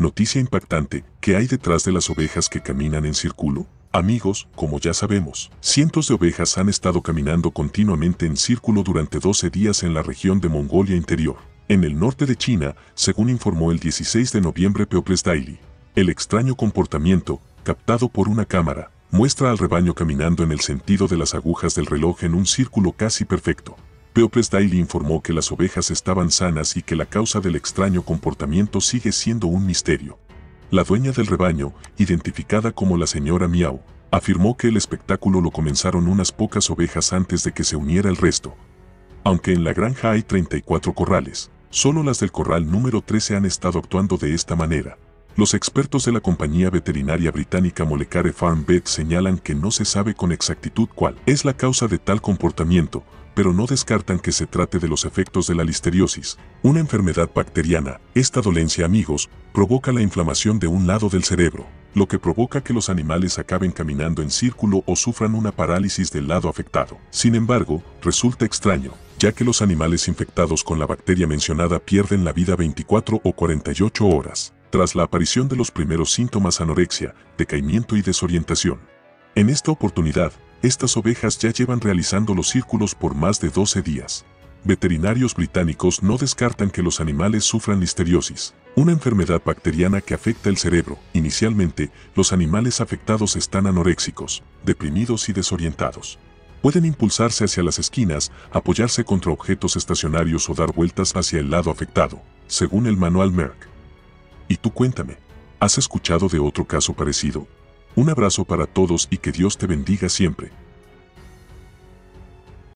Noticia impactante, ¿qué hay detrás de las ovejas que caminan en círculo? Amigos, como ya sabemos, cientos de ovejas han estado caminando continuamente en círculo durante 12 días en la región de Mongolia Interior, en el norte de China, según informó el 16 de noviembre People's Daily. El extraño comportamiento, captado por una cámara, muestra al rebaño caminando en el sentido de las agujas del reloj en un círculo casi perfecto. People's Daily informó que las ovejas estaban sanas y que la causa del extraño comportamiento sigue siendo un misterio. La dueña del rebaño, identificada como la señora Miau, afirmó que el espectáculo lo comenzaron unas pocas ovejas antes de que se uniera el resto. Aunque en la granja hay 34 corrales, solo las del corral número 13 han estado actuando de esta manera. Los expertos de la compañía veterinaria británica Molecare Farm Vet señalan que no se sabe con exactitud cuál es la causa de tal comportamiento, pero no descartan que se trate de los efectos de la listeriosis, una enfermedad bacteriana. Esta dolencia, amigos, provoca la inflamación de un lado del cerebro, lo que provoca que los animales acaben caminando en círculo o sufran una parálisis del lado afectado. Sin embargo, resulta extraño, ya que los animales infectados con la bacteria mencionada pierden la vida 24 o 48 horas, tras la aparición de los primeros síntomas: anorexia, decaimiento y desorientación. En esta oportunidad, estas ovejas ya llevan realizando los círculos por más de 12 días. Veterinarios británicos no descartan que los animales sufran listeriosis, una enfermedad bacteriana que afecta el cerebro. Inicialmente, los animales afectados están anoréxicos, deprimidos y desorientados. Pueden impulsarse hacia las esquinas, apoyarse contra objetos estacionarios o dar vueltas hacia el lado afectado, según el manual Merck. Y tú cuéntame, ¿has escuchado de otro caso parecido? Un abrazo para todos y que Dios te bendiga siempre.